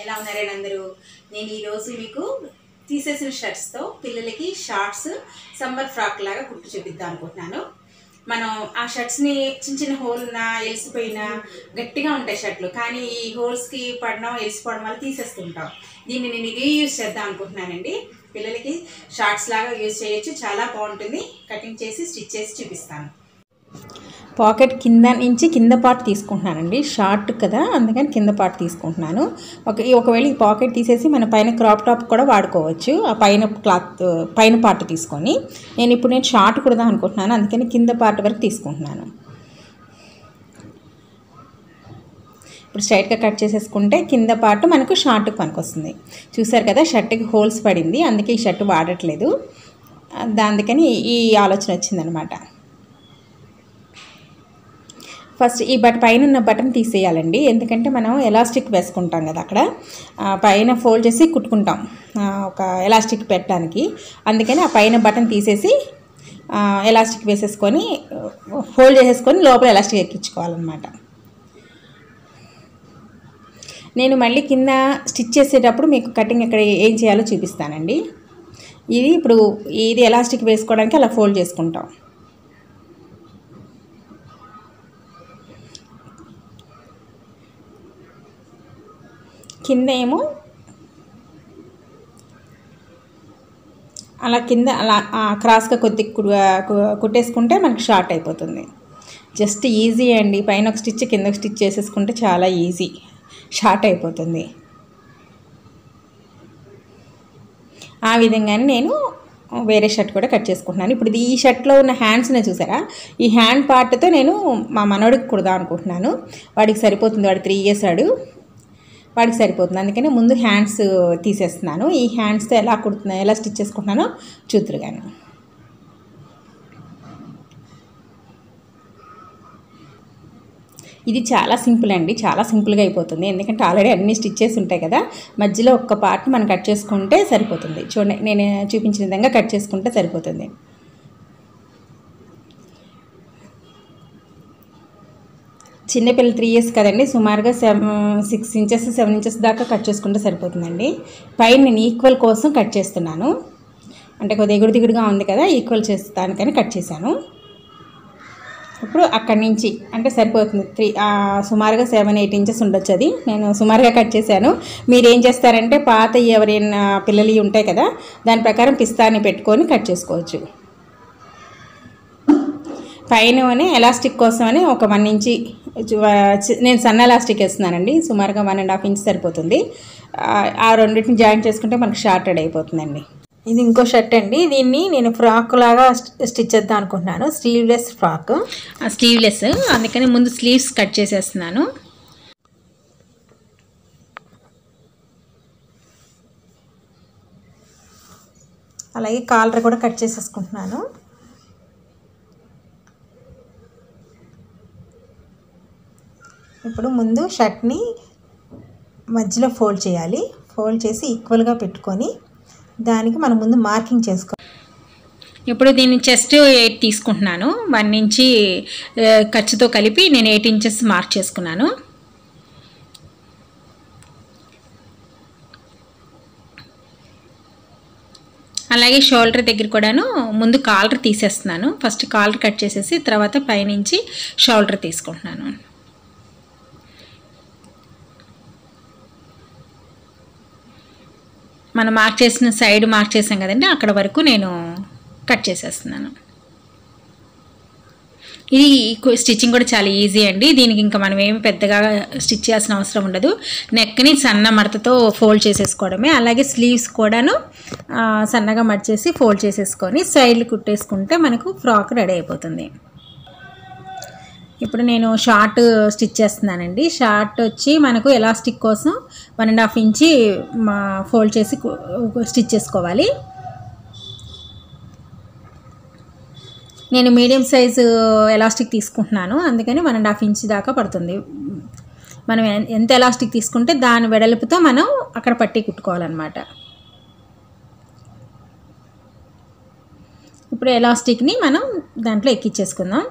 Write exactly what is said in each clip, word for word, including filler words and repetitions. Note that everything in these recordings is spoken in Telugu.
ఎలా ఉన్నారని అందరూ. నేను ఈరోజు మీకు తీసేసిన షర్ట్స్తో పిల్లలకి షార్ట్స్ సమ్మర్ ఫ్రాక్ లాగా కుట్టు చూపిద్దాం అనుకుంటున్నాను. మనం ఆ షర్ట్స్ని చిన్న చిన్న హోల్ ఉన్నా ఎలిసిపోయినా గట్టిగా ఉంటాయి షర్ట్లు, కానీ ఈ హోల్స్కి పడడం ఎలిసిపోవడం వల్ల తీసేస్తుంటాం. దీన్ని నేను రీయూజ్ చేద్దాం అనుకుంటున్నానండి. పిల్లలకి షార్ట్స్ లాగా యూజ్ చేయొచ్చు, చాలా బాగుంటుంది. కటింగ్ చేసి స్టిచ్ చేసి చూపిస్తాను. పాకెట్ కింద నుంచి కింద పార్ట్ తీసుకుంటున్నానండి. షార్ట్ కదా, అందుకని కింద పార్ట్ తీసుకుంటున్నాను. ఒక ఒకవేళ ఈ పాకెట్ తీసేసి మన పైన క్రాప్ టాప్ కూడా వాడుకోవచ్చు. ఆ పైన క్లాత్ పైన పార్ట్ తీసుకొని నేను ఇప్పుడు నేను షార్ట్ కుడదాం అనుకుంటున్నాను, అందుకని కింద పార్ట్ వరకు తీసుకుంటున్నాను. ఇప్పుడు స్ట్రైట్గా కట్ చేసేసుకుంటే కింద పార్ట్ మనకు షార్ట్కి పనికి వస్తుంది. చూసారు కదా, షర్ట్కి హోల్స్ పడింది, అందుకే ఈ షర్ట్ వాడట్లేదు. అందుకని ఈ ఆలోచన వచ్చిందనమాట. ఫస్ట్ ఈ బట్ పైన ఉన్న బటన్ తీసేయాలండి, ఎందుకంటే మనం ఎలాస్టిక్ వేసుకుంటాం కదా, అక్కడ పైన ఫోల్డ్ చేసి కుట్టుకుంటాం ఒక ఎలాస్టిక్ పెట్టడానికి. అందుకని ఆ పైన బటన్ తీసేసి ఎలాస్టిక్ వేసేసుకొని ఫోల్డ్ చేసేసుకొని లోపల ఎలాస్టిక్ ఎక్కించుకోవాలన్నమాట. నేను మళ్ళీ కింద స్టిచ్ చేసేటప్పుడు మీకు కటింగ్ ఎక్కడ ఏం చేయాలో చూపిస్తానండి. ఇది ఇప్పుడు ఇది ఎలాస్టిక్ వేసుకోవడానికి అలా ఫోల్డ్ చేసుకుంటాం. కింద ఏమో అలా కింద అలా క్రాస్గా కొద్ది కుట్టేసుకుంటే మనకి షార్ట్ అయిపోతుంది. జస్ట్ ఈజీ అండి. పైన ఒక స్టిచ్ కింద ఒక స్టిచ్ చేసేసుకుంటే చాలా ఈజీ, షార్ట్ అయిపోతుంది. ఆ విధంగానే నేను వేరే షర్ట్ కూడా కట్ చేసుకుంటున్నాను. ఇప్పుడు ఈ షర్ట్లో ఉన్న హ్యాండ్స్ని చూసారా, ఈ హ్యాండ్ పార్ట్తో నేను మా మనోడికి కుడదాం అనుకుంటున్నాను. వాడికి సరిపోతుంది, వాడు త్రీ ఇయర్స్ వాడు వాడికి సరిపోతుంది. అందుకని ముందు హ్యాండ్స్ తీసేస్తున్నాను. ఈ హ్యాండ్స్తో ఎలా కుడుతున్నా ఎలా స్టిచ్ చేసుకుంటున్నానో చూద్దరు కానీ. ఇది చాలా సింపుల్ అండి, చాలా సింపుల్గా అయిపోతుంది. ఎందుకంటే ఆల్రెడీ అన్ని స్టిచ్చెస్ ఉంటాయి కదా, మధ్యలో ఒక్క పార్ట్ మనం కట్ చేసుకుంటే సరిపోతుంది. చూడండి, నేను చూపించిన విధంగా కట్ చేసుకుంటే సరిపోతుంది. చిన్నపిల్ల త్రీ ఇయర్స్ కదండి, సుమారుగా seven six inches seven inches దాకా కట్ చేసుకుంటే సరిపోతుందండి. పైన నేను ఈక్వల్ కోసం కట్ చేస్తున్నాను, అంటే కొద్దిగా ఎగుడు దిగుడుగా ఉంది కదా, ఈక్వల్ చేస్తానికని కట్ చేశాను. ఇప్పుడు అక్కడి నుంచి అంటే సరిపోతుంది. త్రీ సుమారుగా సెవెన్ ఎయిట్ ఇంచెస్ ఉండొచ్చు. అది నేను సుమారుగా కట్ చేశాను. మీరు ఏం చేస్తారంటే పాత ఎవరైనా పిల్లలు ఉంటాయి కదా, దాని ప్రకారం పిస్తాని పెట్టుకొని కట్ చేసుకోవచ్చు. పైననే ఎలాస్టిక్ కోసమని ఒక వన్ ఇంచి నేను సన్న ఎలాస్టిక్ వేస్తున్నానండి. సుమారుగా వన్ అండ్ హాఫ్ ఇంచ్ సరిపోతుంది. ఆ రెండింటిని జాయింట్ చేసుకుంటే మనకు షార్టెడ్ అయిపోతుందండి. ఇది ఇంకో షర్ట్ అండి. దీన్ని నేను ఫ్రాక్ లాగా స్టిచ్ చేద్దాం అనుకుంటున్నాను, స్లీవ్లెస్ ఫ్రాక్. స్లీవ్లెస్, అందుకని ముందు స్లీవ్స్ కట్ చేసేస్తున్నాను. అలాగే కాలర్ కూడా కట్ చేసేసుకుంటున్నాను. ఇప్పుడు ముందు షర్ట్ని మధ్యలో ఫోల్డ్ చేయాలి. ఫోల్డ్ చేసి ఈక్వల్గా పెట్టుకొని దానికి మనం ముందు మార్కింగ్ చేసుకోవాలి. ఇప్పుడు దీన్ని చెస్ట్ ఎయిట్ తీసుకుంటున్నాను. వన్ ఇంచి ఖర్చుతో కలిపి నేను ఎయిట్ ఇంచెస్ మార్క్ చేసుకున్నాను. అలాగే షోల్డర్ దగ్గర కూడాను ముందు కాలర్ తీసేస్తున్నాను. ఫస్ట్ కాలర్ కట్ చేసేసి తర్వాత పైనుంచి షోల్డర్ తీసుకుంటున్నాను. మనం మార్క్ చేసిన సైడ్ మార్క్ చేసాం కదండి, అక్కడ వరకు నేను కట్ చేసేస్తున్నాను. ఇది స్టిచ్చింగ్ కూడా చాలా ఈజీ అండి. దీనికి ఇంకా మనం ఏమి పెద్దగా స్టిచ్ చేయాల్సిన అవసరం ఉండదు. నెక్ని సన్న మడతతో ఫోల్డ్ చేసేసుకోవడమే. అలాగే స్లీవ్స్ కూడాను సన్నగా మడిచేసి ఫోల్డ్ చేసేసుకొని సైడ్లు కుట్టేసుకుంటే మనకు ఫ్రాక్ రెడీ అయిపోతుంది. ఇప్పుడు నేను షార్ట్ స్టిచ్ చేస్తున్నానండి. షార్ట్ వచ్చి మనకు ఎలాస్టిక్ కోసం one and half inch fold చేసి స్టిచ్ చేసుకోవాలి. నేను మీడియం సైజు ఎలాస్టిక్ తీసుకుంటున్నాను, అందుకని వన్ అండ్ హాఫ్ ఇంచ్ దాకా పడుతుంది. మనం ఎంత ఎలాస్టిక్ తీసుకుంటే దాని వెడల్పుతో మనం అక్కడ పట్టి కుట్టుకోవాలన్నమాట. ఇప్పుడు ఎలాస్టిక్ని మనం దాంట్లో ఎక్కించేసుకుందాం.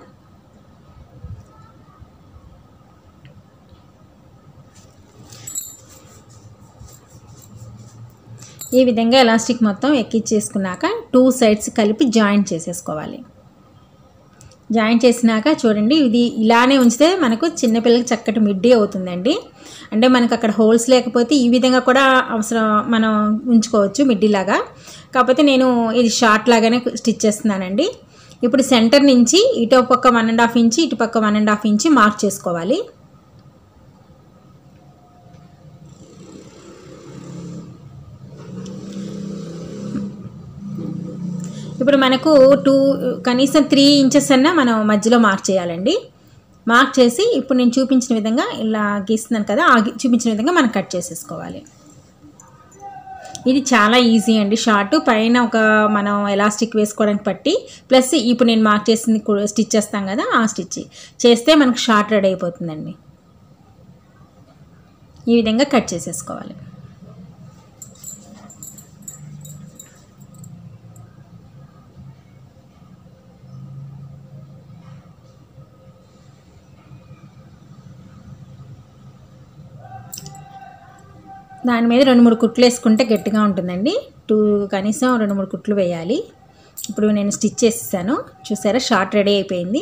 ఈ విధంగా ఎలాస్టిక్ మొత్తం ఎక్కించేసుకున్నాక టూ సైడ్స్ కలిపి జాయింట్ చేసేసుకోవాలి. జాయింట్ చేసినాక చూడండి, ఇది ఇలానే ఉంచితే మనకు చిన్నపిల్లలకి చక్కటి మిడ్డీ అవుతుందండి. అంటే మనకు అక్కడ హోల్స్ లేకపోతే ఈ విధంగా కూడా అవసరం మనం ఉంచుకోవచ్చు మిడ్డీలాగా. కాకపోతే నేను ఇది షార్ట్ లాగానే స్టిచ్ చేస్తున్నానండి. ఇప్పుడు సెంటర్ నుంచి ఇటు పక్క వన్ అండ్ హాఫ్ ఇంచి ఇటు పక్క one and half inch mark చేసుకోవాలి. ఇప్పుడు మనకు టూ కనీసం త్రీ ఇంచెస్ అన్నా మనం మధ్యలో మార్క్ చేయాలండి. మార్క్ చేసి ఇప్పుడు నేను చూపించిన విధంగా ఇలా గీస్తున్నాను కదా, ఆ చూపించిన విధంగా మనం కట్ చేసేసుకోవాలి. ఇది చాలా ఈజీ అండి. షార్ట్ పైన ఒక మనం ఎలాస్టిక్ వేసుకోవడానికి పట్టి ప్లస్ ఇప్పుడు నేను మార్క్ చేసింది స్టిచ్ చేస్తాం కదా, ఆ స్టిచ్ చేస్తే మనకు షార్ట్ రెడీ అయిపోతుందండి. ఈ విధంగా కట్ చేసేసుకోవాలి. దాని మీద రెండు మూడు కుట్లు వేసుకుంటే గట్టిగా ఉంటుందండి. టూ కనీసం రెండు మూడు కుట్లు వేయాలి. ఇప్పుడు నేను స్టిచ్ చేసేసాను, చూసారా షార్ట్ రెడీ అయిపోయింది.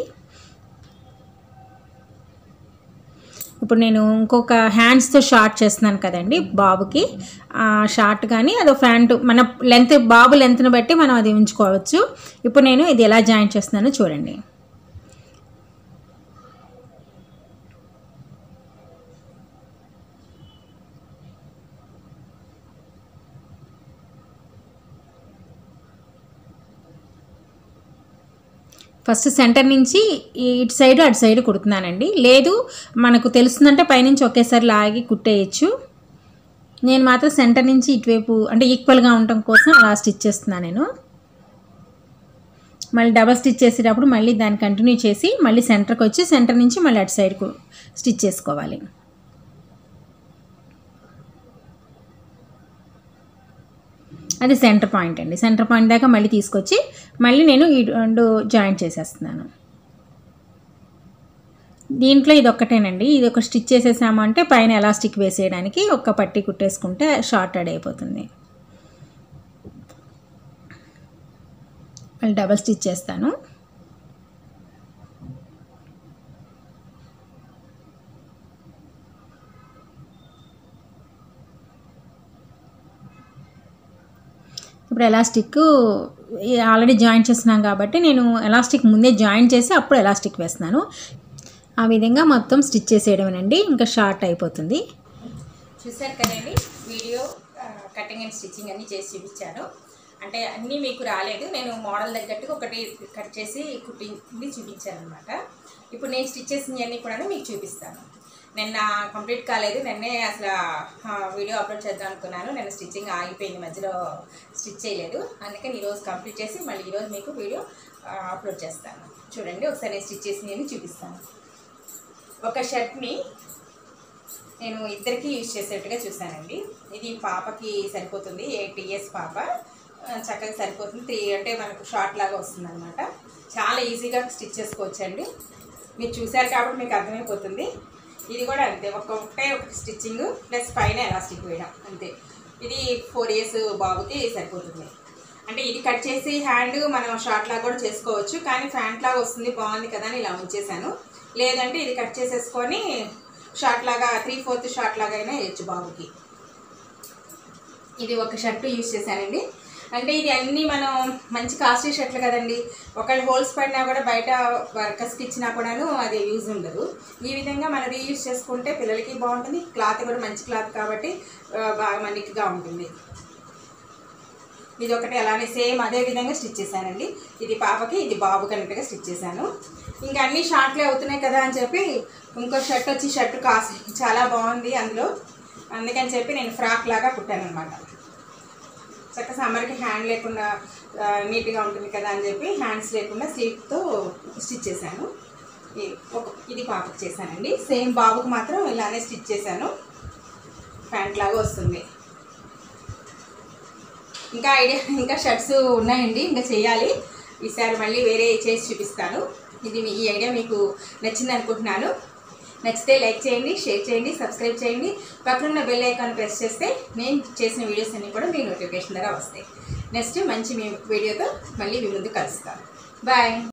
ఇప్పుడు నేను ఇంకొక హ్యాండ్స్తో షార్ట్ చేస్తున్నాను కదండి బాబుకి. షార్ట్ కానీ అదో ప్యాంటు మన లెంత్, బాబు లెంత్ని బట్టి మనం అది ఉంచుకోవచ్చు. ఇప్పుడు నేను ఇది ఎలా జాయింట్ చేస్తున్నానో చూడండి. ఫస్ట్ సెంటర్ నుంచి ఇటు సైడ్ అటు సైడ్ కుడుతున్నానండి. లేదు మనకు తెలుస్తుందంటే పైనుంచి ఒకేసారి లాగి కుట్టేయచ్చు. నేను మాత్రం సెంటర్ నుంచి ఇటువైపు అంటే ఈక్వల్గా ఉండటం కోసం అలా స్టిచ్ చేస్తున్నాను నేను. మళ్ళీ డబల్ స్టిచ్ చేసేటప్పుడు మళ్ళీ దాన్ని కంటిన్యూ చేసి మళ్ళీ సెంటర్కి వచ్చి సెంటర్ నుంచి మళ్ళీ అటు సైడ్కు స్టిచ్ చేసుకోవాలి. అది సెంటర్ పాయింట్ అండి. సెంటర్ పాయింట్ దాకా మళ్ళీ తీసుకొచ్చి మళ్ళీ నేను ఈ రెండు జాయింట్ చేసేస్తున్నాను. దీంట్లో ఇది ఒక్కటేనండి. ఇది ఒక స్టిచ్ చేసేసాము అంటే పైన ఎలాస్టిక్ వేసేయడానికి ఒక్క పట్టి కుట్టేసుకుంటే షార్ట్ రెడీ అయిపోతుంది. మళ్ళీ డబల్ స్టిచ్ చేస్తాను. ఇప్పుడు ఎలాస్టిక్ ఆల్రెడీ జాయింట్ చేస్తున్నాం కాబట్టి నేను ఎలాస్టిక్ ముందే జాయింట్ చేసి అప్పుడు ఎలాస్టిక్ వేస్తున్నాను. ఆ విధంగా మొత్తం స్టిచ్ చేసేయడమేనండి, ఇంకా షార్ట్ అయిపోతుంది. చూసారు కదండి, వీడియో కటింగ్ అండ్ స్టిచ్చింగ్ అన్నీ చేసి చూపించాను. అంటే అన్నీ మీకు రాలేదు, నేను మోడల్ తగ్గట్టుగా ఒకటి కట్ చేసి కుట్టింది చూపించాను అనమాట. ఇప్పుడు నేను స్టిచ్ చేసినవన్నీ కూడా మీకు చూపిస్తాను. నిన్న కంప్లీట్ కాలేదు, నిన్నే అసలు వీడియో అప్లోడ్ చేద్దాం అనుకున్నాను. నేను స్టిచ్చింగ్ ఆగిపోయింది, మధ్యలో స్టిచ్ చేయలేదు. అందుకని ఈరోజు కంప్లీట్ చేసి మళ్ళీ ఈరోజు మీకు వీడియో అప్లోడ్ చేస్తాను. చూడండి ఒకసారి నేను స్టిచ్ చేసినవన్నీ చూపిస్తాను. ఒక షర్ట్ని నేను ఇద్దరికి యూజ్ చేసేట్టుగా చూసానండి. ఇది పాపకి సరిపోతుంది, ఎయిట్ ఇయర్స్ పాప, చక్కగా సరిపోతుంది. త్రీ అంటే మనకు షార్ట్ లాగా వస్తుంది అనమాట. చాలా ఈజీగా స్టిచ్ చేసుకోవచ్చండి. మీరు చూసారు కాబట్టి మీకు అర్థమైపోతుంది. ఇది కూడా అంతే, ఒక్కొక్కటే ఒక స్టిచ్చింగ్ ప్లస్ పైన ఎలాస్టిక్ వేయడం అంతే. ఇది ఫోర్ ఇయర్స్ బాబుకి సరిపోతుంది. అంటే ఇది కట్ చేసి హ్యాండ్ మనం షార్ట్ లాగా కూడా చేసుకోవచ్చు, కానీ ఫ్యాంట్ లాగా వస్తుంది బాగుంది కదా అని ఇలా ఉంచేసాను. లేదంటే ఇది కట్ చేసేసుకొని షార్ట్ లాగా త్రీ ఫోర్త్ షార్ట్ లాగా అయినా వేయచ్చు బాబుకి. ఇది ఒక షర్ట్ యూజ్ చేశానండి. అంటే ఇది అన్నీ మనం మంచి కాస్ట్లీ షర్ట్లు కదండి, ఒకళ్ళు హోల్స్ పడినా కూడా బయట వర్కర్స్కి ఇచ్చినా కూడాను అది యూజ్ ఉండదు. ఈ విధంగా మనం రీయూజ్ చేసుకుంటే పిల్లలకి బాగుంటుంది, క్లాత్ కూడా మంచి క్లాత్ కాబట్టి బాగా మన్నికగా ఉంటుంది. ఇది ఒకటి అలానే సేమ్ అదే విధంగా స్టిచ్ చేశానండి. ఇది పాపకి, ఇది బాబు కన్నట్టుగా స్టిచ్ చేశాను. ఇంకా అన్నీ షార్ట్లే అవుతున్నాయి కదా అని చెప్పి ఇంకో షర్ట్ వచ్చి షర్ట్ కాసి చాలా బాగుంది అందులో, అందుకని చెప్పి నేను ఫ్రాక్ లాగా కుట్టాను అనమాట. చక్కగా సమ్మర్కి హ్యాండ్ లేకుండా నీట్గా ఉంటుంది కదా అని చెప్పి హ్యాండ్స్ లేకుండా స్లీవ్తో స్టిచ్ చేశాను. ఇది పాపకి చేశానండి. సేమ్ బాబుకి మాత్రం ఇలానే స్టిచ్ చేశాను, ప్యాంట్ లాగా వస్తుంది. ఇంకా ఐడియా ఇంకా షర్ట్స్ ఉన్నాయండి, ఇంకా చేయాలి. ఈసారి మళ్ళీ వేరే చేసి చూపిస్తాను. ఇది ఈ ఐడియా మీకు నచ్చింది అనుకుంటున్నాను. నచ్చితే లైక్ చేయండి, షేర్ చేయండి, సబ్స్క్రైబ్ చేయండి. పక్కనున్న బెల్ ఐకాన్ ప్రెస్ చేస్తే నేను చేసిన వీడియోస్ అన్నీ కూడా మీకు నోటిఫికేషన్ ద్వారా వస్తాయి. నెక్స్ట్ మంచి మీ వీడియోతో మళ్ళీ మీ ముందు కలుస్తాను. బాయ్.